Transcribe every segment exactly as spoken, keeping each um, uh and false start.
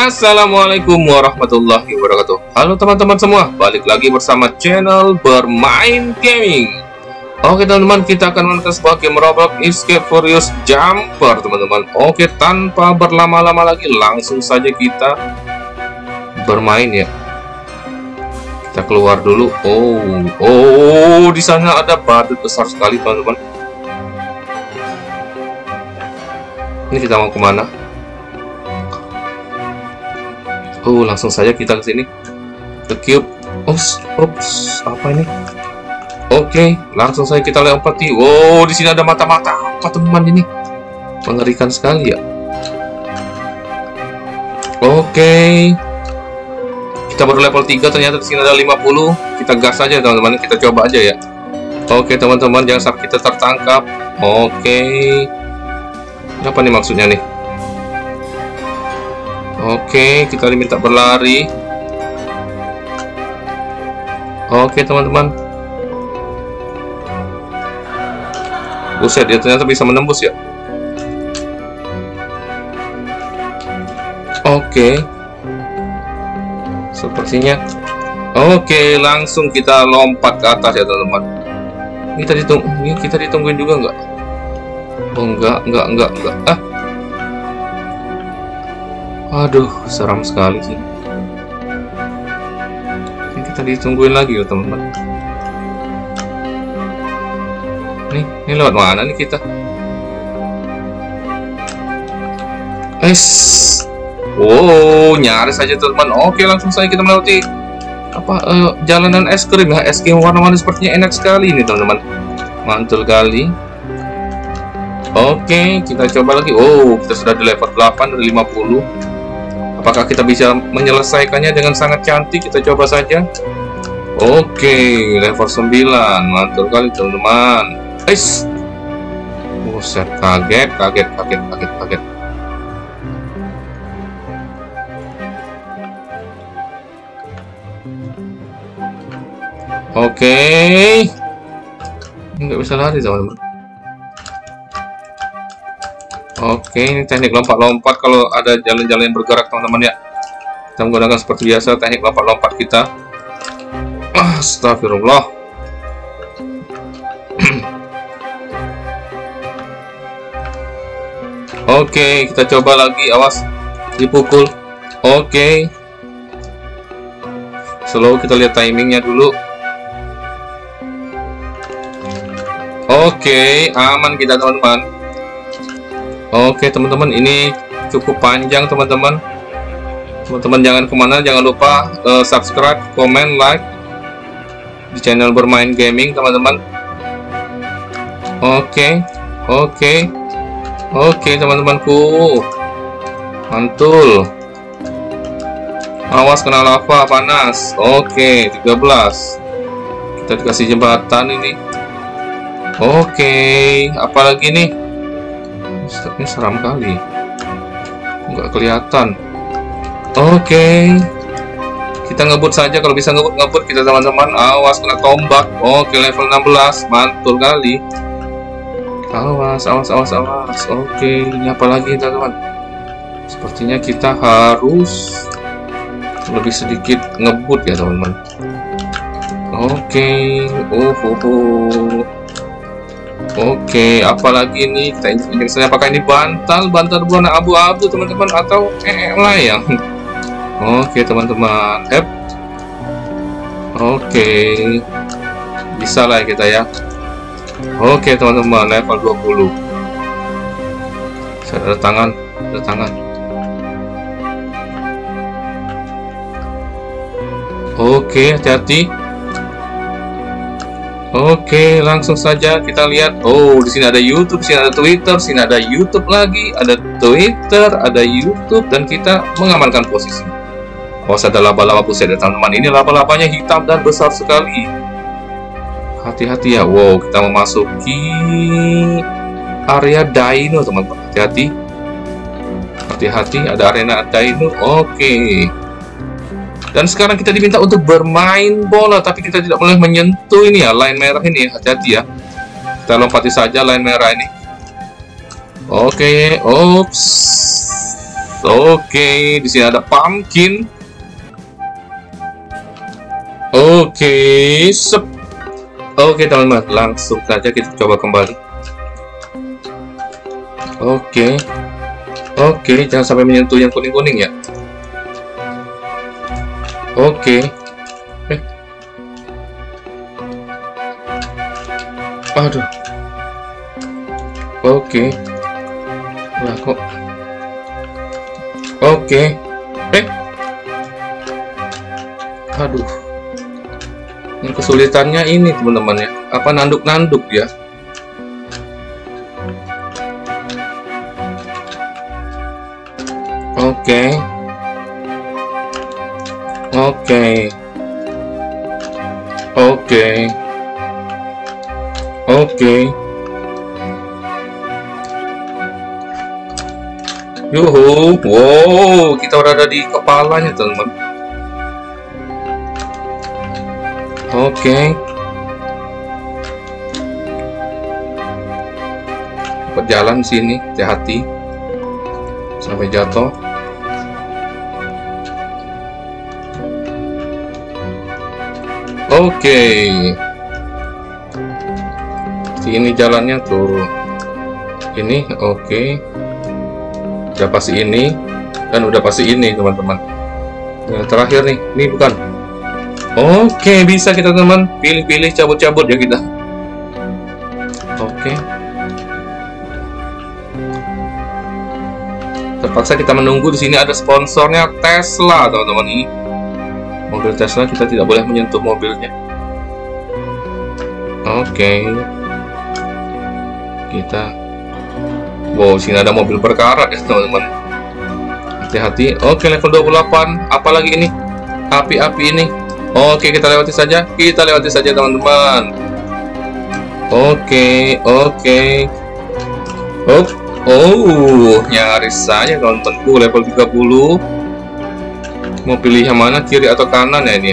Assalamualaikum warahmatullahi wabarakatuh. Halo teman-teman semua, balik lagi bersama channel Bermain Gaming. Oke teman-teman, kita akan memainkan sebuah game Roblox Escape Furious Jumper teman-teman. Oke, tanpa berlama-lama lagi, langsung saja kita bermain ya. Kita keluar dulu. Oh, oh, di sana ada badut besar sekali teman-teman. Ini kita mau kemana? Oh, langsung saja kita ke sini. The cube. Oops, oops, apa ini? Oke, langsung saja kita lompati. Wow, di sini ada mata-mata apa teman ini? Mengerikan sekali ya. Oke. Kita baru level tiga, ternyata di sini ada lima puluh. Kita gas aja teman-teman, kita coba aja ya. Oke teman-teman, jangan sampai kita tertangkap. Oke. Apa nih maksudnya nih? Oke, kita diminta berlari. Oke teman-teman. Buset, dia ternyata bisa menembus ya. Oke. Sepertinya. Oke, langsung kita lompat ke atas ya teman-teman. Ini kita ditung ini kita ditungguin juga nggak? Oh enggak, enggak, enggak, enggak. Ah. Aduh, seram sekali sih. Ini kita ditungguin lagi ya teman-teman. Nih, ini lewat mana nih kita? Es. Wow, nyaris saja teman-teman. Oke, langsung saja kita melewati apa uh, jalanan es krim ya. Es krim warna-warni sepertinya enak sekali ini teman-teman. Mantul kali. Oke, kita coba lagi. Oh, kita sudah di level delapan dari lima puluh. Apakah kita bisa menyelesaikannya dengan sangat cantik? Kita coba saja. Oke, level sembilan. Mantul kali teman-teman. Eish. Buset, kaget, kaget, kaget, kaget, kaget. Oke. Ini nggak bisa lari teman-teman. Oke, ini teknik lompat-lompat kalau ada jalan-jalan yang bergerak teman-teman ya. Kita menggunakan seperti biasa teknik lompat-lompat kita. Astagfirullah. Oke, kita coba lagi. Awas, dipukul. Oke. Slow, kita lihat timingnya dulu. Oke, aman kita teman-teman. Oke teman-teman, ini cukup panjang teman-teman. Teman-teman jangan kemana, jangan lupa uh, subscribe, comment, like di channel Bermain Gaming teman-teman. Oke, oke, oke teman-temanku, mantul. Awas kena lava panas. Oke, tiga belas. Kita dikasih jembatan ini. Oke, apalagi nih? Ini seram kali, nggak kelihatan. Oke, kita ngebut saja kalau bisa ngebut ngebut kita teman-teman. Awas kena tombak. Oke, level enam belas, mantul kali. Awas, awas, awas, awas. Oke, ini apa lagi teman-teman? Sepertinya kita harus lebih sedikit ngebut ya teman-teman. Oke, oh, oh, oh. Oke, apalagi nih kita injek saya, apakah ini bantal bantal berwarna abu-abu teman-teman atau eh layang? Oke teman-teman, hep. Oke, bisa lah kita ya. Oke teman-teman, level dua puluh. Saya ada tangan, ada tangan. Oke, hati-hati. Oke, langsung saja kita lihat. Oh, di sini ada YouTube, di sini ada Twitter, di sini ada YouTube lagi, ada Twitter, ada YouTube, dan kita mengamankan posisi. Oh, ada laba-laba buset ya teman-teman. Ini laba-labanya hitam dan besar sekali. Hati-hati ya. Wow, kita memasuki area dino teman-teman. Hati-hati. Hati-hati, ada arena dino. Oke. Dan sekarang kita diminta untuk bermain bola, tapi kita tidak boleh menyentuh ini ya, line merah ini. Hati-hati ya. Kita lompati saja line merah ini. Oke, ops. Oke, di sini ada pumpkin. Oke, sep. Oke teman-teman, langsung saja kita coba kembali. Oke, oke, jangan sampai menyentuh yang kuning-kuning ya. Oke, eh, aduh, oke, lah kok, oke, eh, aduh. Yang kesulitannya ini teman-teman ya, apa nanduk-nanduk ya. Oke, oke, oke, oke. Yuhu, wow, kita udah ada di kepalanya teman-teman. Oke, berjalan sini, hati-hati sampai jatuh. Oke, sini jalannya tuh, ini oke, udah pasti ini dan udah pasti ini teman-teman. Yang terakhir nih, ini bukan. Oke, bisa kita teman pilih-pilih, cabut-cabut ya kita. Oke. Terpaksa kita menunggu. Di sini ada sponsornya Tesla, teman-teman. Ini mobil Tesla, kita tidak boleh menyentuh mobilnya. Oke. Kita. Wow, sini ada mobil berkarat ya, teman-teman. Hati-hati. Oke, level dua puluh delapan. Apalagi ini? Api-api ini. Oke, kita lewati saja. Kita lewati saja, teman-teman. Oke, oke. Oh, oh, nyaris saja, teman-temanku. Level tiga puluh. Mau pilih yang mana, kiri atau kanan ya ini?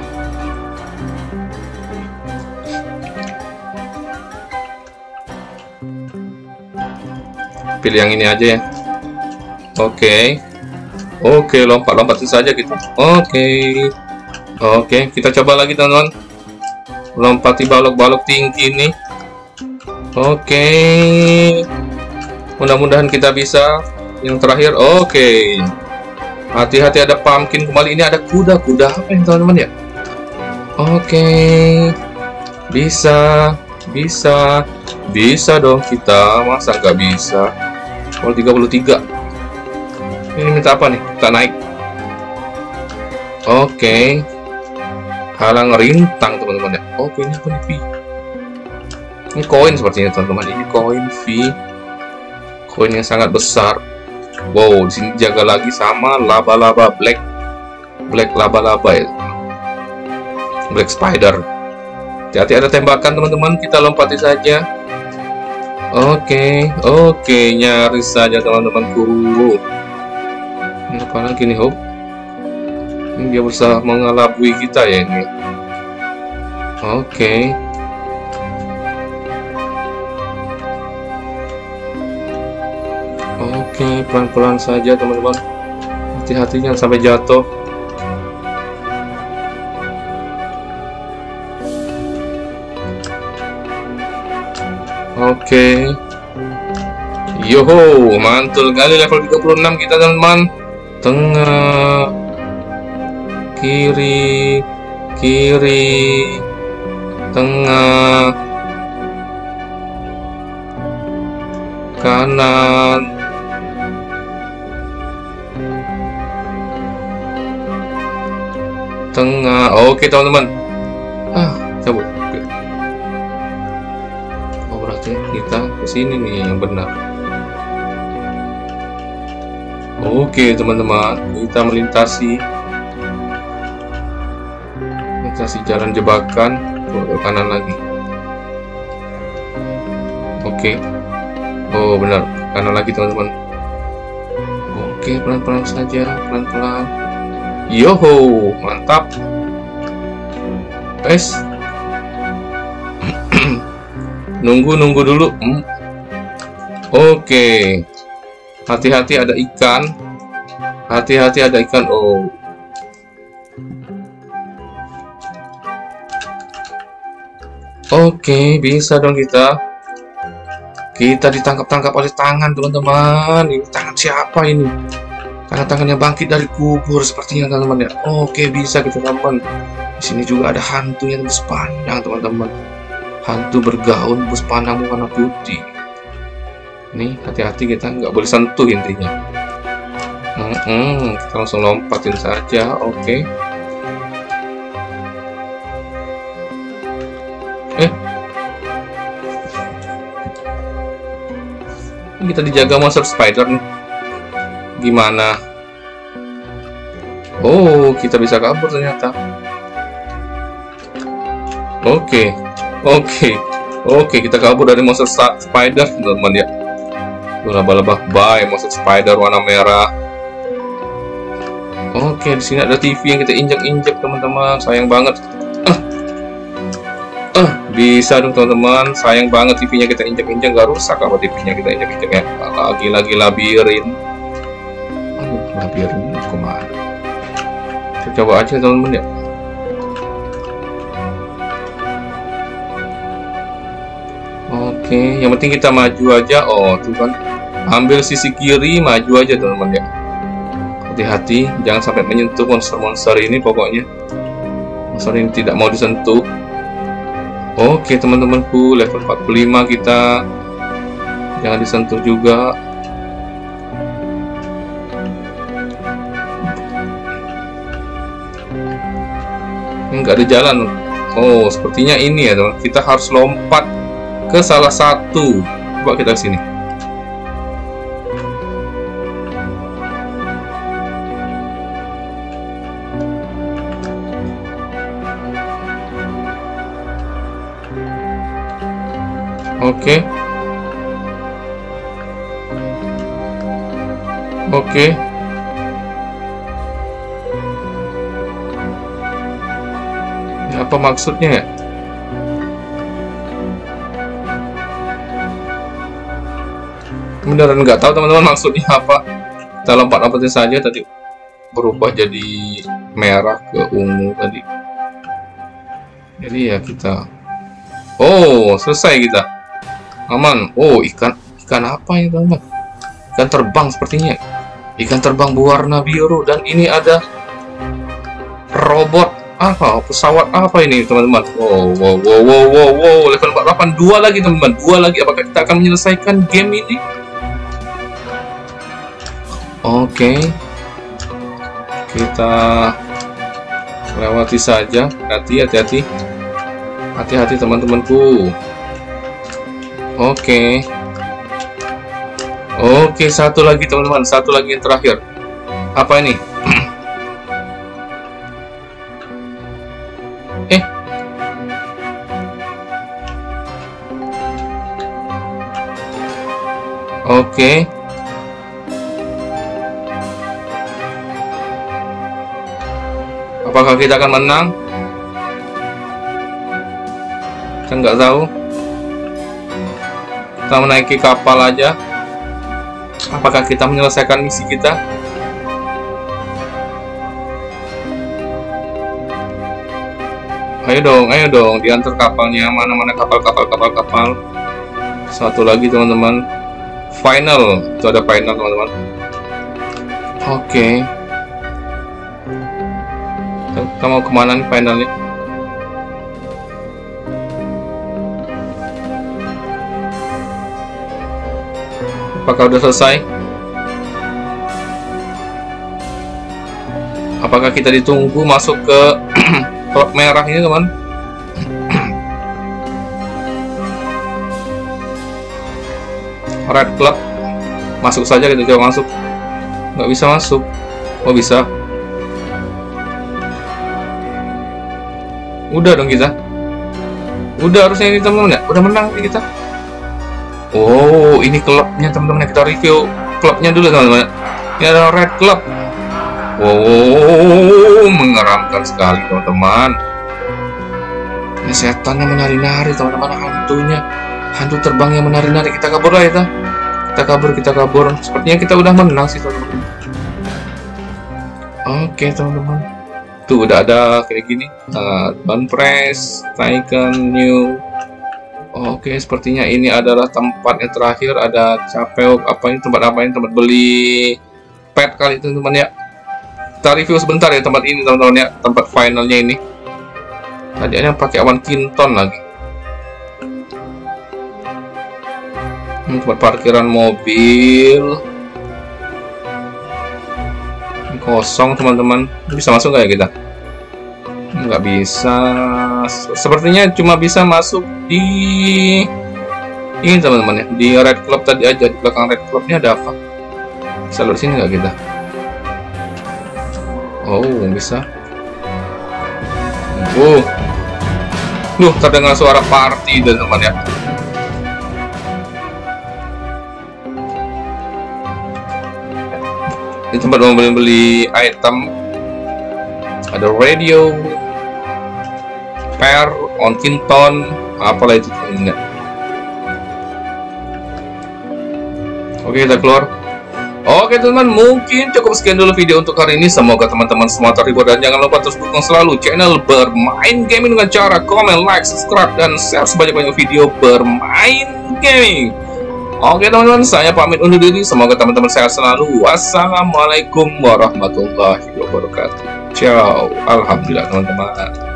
Pilih yang ini aja ya. Oke. Oke, lompat-lompatin saja kita. Oke. Oke, kita coba lagi teman-teman. Lompati balok-balok tinggi nih. Oke. Mudah-mudahan kita bisa. Yang terakhir, oke. Hati-hati ada pumpkin kembali. Ini ada kuda-kuda apa ini teman-teman ya? Oke. Bisa, bisa, bisa dong kita. Masa nggak bisa? Kalau tiga puluh tiga. Ini minta apa nih? Kita naik. Oke. Halang rintang teman-teman ya. Oke, ini apa nih? Ini koin sepertinya teman-teman. Ini koin V. Koin yang sangat besar. Wow, di sini jaga lagi sama laba-laba black. Black laba-laba ya. Black spider. Hati-hati ada tembakan teman-teman. Kita lompati saja. Oke, oke, nyaris saja teman-temanku. Ini apa lagi nih, Hope? Ini dia berusaha mengelabui kita ya ini. Oke. Oke, pelan-pelan saja teman-teman. Hati-hati jangan sampai jatuh. Oke. Yoho, mantul kali level tiga puluh enam kita teman-teman. Tengah, kiri, kiri, tengah, kanan, tengah. Oke teman-teman. Ah, cabut. Oh, berarti kita kesini nih yang benar. Oke teman-teman, kita melintasi melintasi jalan jebakan ke kanan lagi. Oke. Oh benar, kanan lagi teman-teman. Oke, pelan-pelan saja, pelan-pelan. Yoho, mantap. Guys, nunggu nunggu dulu. Hmm. Oke. Hati-hati ada ikan. Hati-hati, ada ikan. Oh. Oke, bisa dong kita. Kita ditangkap-tangkap oleh tangan, teman-teman. Ini tangan siapa ini? Tangan-tangan yang bangkit dari kubur sepertinya, teman-teman ya. Oke, bisa kita, teman. Di sini juga ada hantu yang tembus pandang, teman-teman. Hantu bergaun tembus pandang warna putih. Nih, hati-hati, kita nggak boleh sentuh intinya. Hmm, kita langsung lompatin saja. Oke. Eh, kita dijaga monster spider nih. Gimana? Oh, kita bisa kabur ternyata. Oke, oke, oke, kita kabur dari monster spider, teman-teman ya. Laba-laba, bye, monster spider warna merah. Oke, di sini ada T V yang kita injak-injak, teman-teman. Sayang banget. Ah, ah, bisa dong, teman-teman. Sayang banget T V-nya kita injak-injak, nggak rusak apa T V-nya kita injak-injak ya. Lagi-lagi labirin. Aduh, labirin kemana? Kita coba aja, teman-teman ya. Oke, yang penting kita maju aja. Oh, tuh kan. Ambil sisi kiri, maju aja, teman-teman ya. Hati-hati, jangan sampai menyentuh monster-monster ini pokoknya. Monster ini tidak mau disentuh. Oke, teman-temanku, level empat puluh lima kita. Jangan disentuh juga. Enggak ada jalan. Oh, sepertinya ini ya, teman. Kita harus lompat ke salah satu. Coba kita sini. Oke. Oke. Ya, apa maksudnya ya? Beneran nggak tahu, teman-teman, maksudnya apa. Kita lompat-lompatin saja tadi. Berubah jadi merah ke ungu tadi. Jadi ya kita. Oh, selesai kita. Aman. Oh, ikan ikan apa ini, teman-teman? Ikan terbang sepertinya. Ikan terbang berwarna biru, dan ini ada robot apa? Pesawat apa ini, teman-teman? Wow, wow, wow, wow, wow, wow. Level empat puluh delapan, dua lagi, teman-teman. Dua lagi. Apakah kita akan menyelesaikan game ini? Oke. Kita lewati saja. Hati, hati-hati. Hati-hati, teman-temanku. Oke. Oke, satu lagi, teman-teman. Satu lagi yang terakhir. Apa ini? eh. Oke. Apakah kita akan menang? Saya nggak tahu. Kita menaiki kapal aja. Apakah kita menyelesaikan misi kita? Ayo dong, ayo dong, diantar kapalnya. Mana-mana kapal-kapal, kapal-kapal. Satu lagi, teman-teman. Final. Itu ada final, teman-teman. Oke. Kita mau kemana nih finalnya? Apakah udah selesai? Apakah kita ditunggu masuk ke klub merah ini, teman? Red Club. Masuk saja, kita coba masuk. Nggak bisa masuk. Oh, bisa. Udah dong kita. Udah harusnya ini, teman-teman ya. Udah menang nih kita. Oh, ini klubnya, teman-teman. Kita review klubnya dulu, teman-teman. Ini ada Red Club. Wow, mengeramkan sekali, teman-teman. Ini setan yang menari-nari, teman-teman. Hantunya, hantu terbang yang menari-nari. Kita kabur lah, kita. Kita kabur, kita kabur. Sepertinya kita udah menang sih, teman-teman. Oke teman-teman, tuh udah ada kayak gini, uh, button press, icon new. Oke, sepertinya ini adalah tempat yang terakhir. Ada capek apa ini, tempat apa ini, tempat beli pet kali itu teman-teman ya. Kita review sebentar ya tempat ini teman-teman ya, tempat finalnya ini. Tadi ada yang pakai awan kinton lagi. Hmm, tempat parkiran mobil. Ini kosong teman-teman. Bisa masuk nggak ya kita? Nggak bisa. Sepertinya cuma bisa masuk di ini teman-teman ya, di Red Club tadi aja. Di belakang Red Club ini ada apa? Bisa lewat sini nggak kita? Oh, bisa. Oh, duh, terdengar suara party teman-teman ya. Di tempat mau beli-beli item, ada radio, pair, on kinton, apalah itu teman-teman. Oke, kita keluar. Oke teman-teman, mungkin cukup sekian dulu video untuk hari ini. Semoga teman-teman semua terhibur, dan jangan lupa terus dukung selalu channel Bermain Gaming dengan cara komen, like, subscribe, dan share sebanyak-banyak video Bermain Gaming. Oke teman-teman, saya pamit undur diri. Semoga teman-teman sehat selalu. Wassalamualaikum warahmatullahi wabarakatuh. Ciao. Alhamdulillah teman-teman.